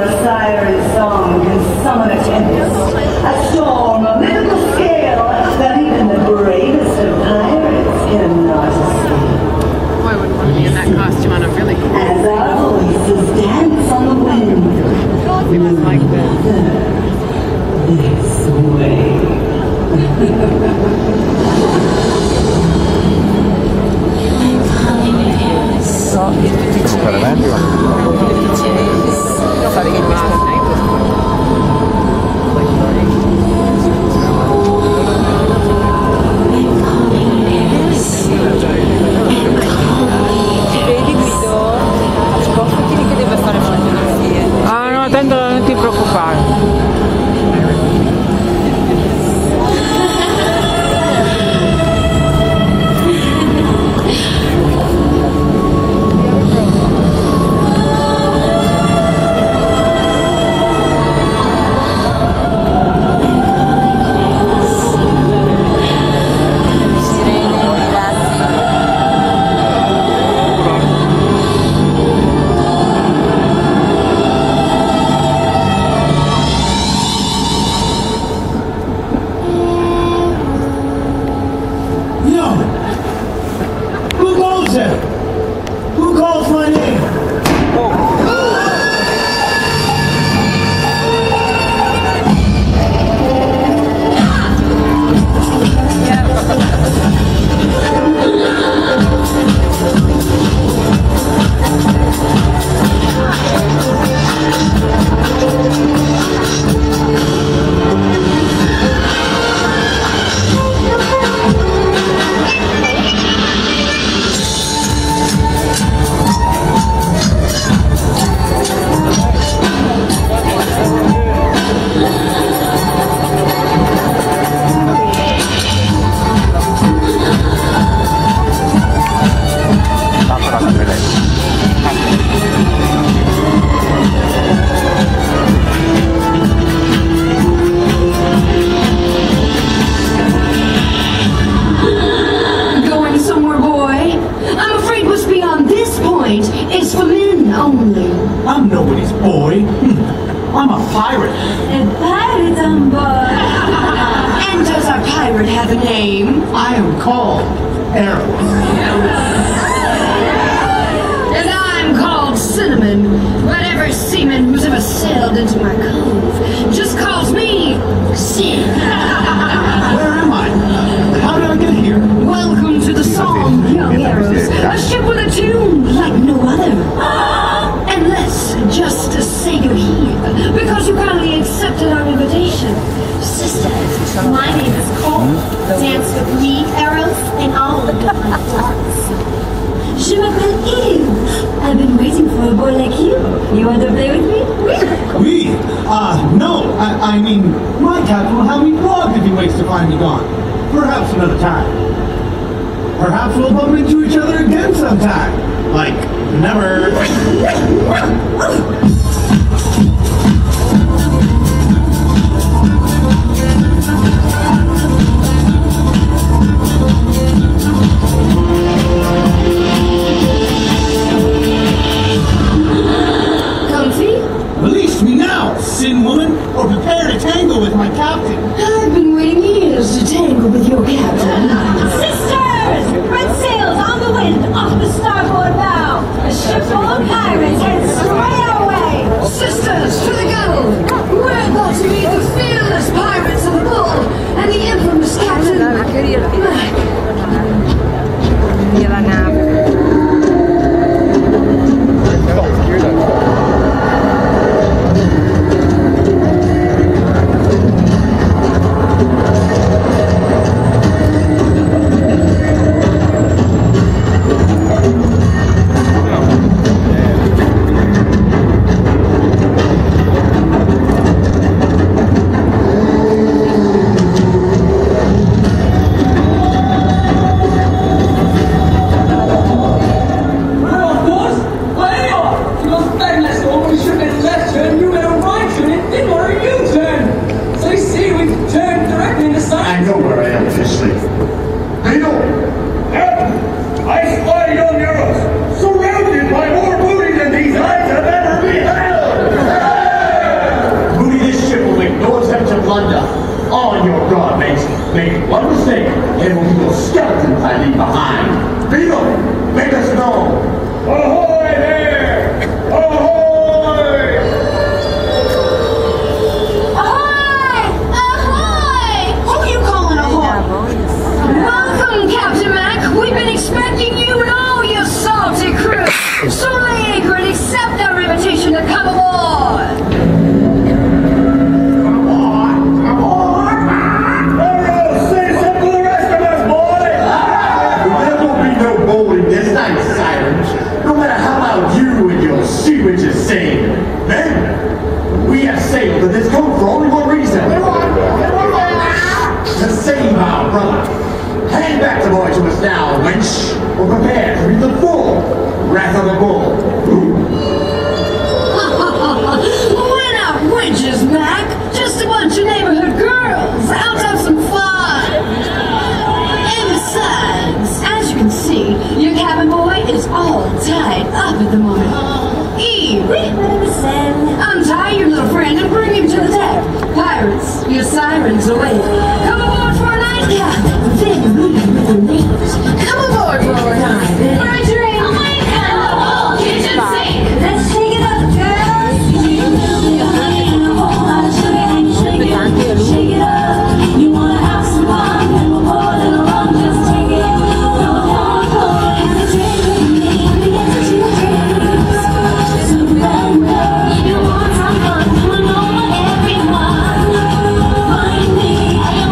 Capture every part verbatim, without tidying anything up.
a siren song can summon a tempest, a storm of mythical scale that even the bravest of pirates cannot escape. Oh, I wouldn't want to be in that costume on a really cool As our voices dance on the wind, it was like this. This way. Devo fare meglio? Devo fare che Ti vedi Guido? Spostati che deve fare fotografiche. Ah no, tanto non ti preoccupare. I'm nobody's boy. I'm a pirate. A pirate on board. And does our pirate have a name? I am called Eros. And I'm called Cinnamon. But every seaman who's ever sailed into my cove just calls me Sin. Where am I? How did I get here? Welcome to the Psalm, young Eros. A ship with a tune like no other. Unless just to say you're here, because you kindly accepted our invitation. Sisters, my name is Cole. Dance with me, Eros, and all of the fun thoughts. Je m'appelle Eve. I've been waiting for a boy like you. You want to play with me? We? Uh, no. I, I mean, my captain will have me flogged if he waits to find me gone. Perhaps another time. Perhaps we'll bump into each other again sometime. Like, never. Comfy? Release me now, sin woman, or prepare to tangle with my captain. I've been waiting years to tangle with your captain. Sisters! Red sails on the wind off the starboard bow. A ship full of pirates heads straight our way. Sisters, to the gunwale! We're about to meet the fearless pirates of the Bull and the infamous captain Mac. via la nave. this coat for only one reason. To save our brother. Hand back the boy to us now, wench, or prepare to meet the full wrath of the bull. We're not witches, Mac. Just a bunch of neighborhood girls out to have some fun. And besides, as you can see, your cabin boy is all tied up at the moment. Eve, untie your little friend and bring him to the deck. Pirates, your sirens await. Come aboard for a nightcap. Then read with the names. Come aboard for a night. For a drink. Oh my God. Kitchen sink. Let's shake it up, girls. Shake it up. You wanna have some fun? Then we'll pour a little rum. Just take it. Come on, boy. Have a drink with me. Begin to do drinks. So remember, you want some fun? Come on over, everyone. Find me.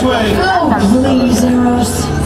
way. Oh, please, Eros.